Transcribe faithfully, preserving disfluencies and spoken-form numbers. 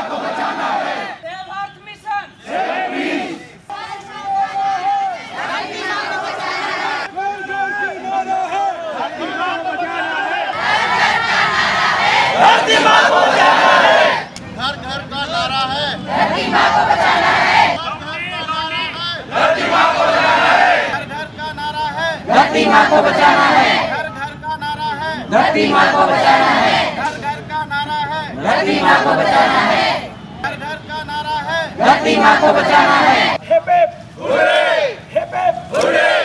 को बचाना है। जय भारत मिशन। धरती माँ को बचाना है। धरती माँ को बचाना है। घर घर का नारा है। धरती माँ को बचाना है। धरती माँ को बचाना है। घर घर का नारा है। धरती माँ को बचाना है। घर घर का नारा है। धरती माँ को बचाना है। घर घर का नारा है। धरती माँ को बचाना है। घर घर का नारा है। धरती माँ को बचाना है। Hip hip hooray, hip hip hurray.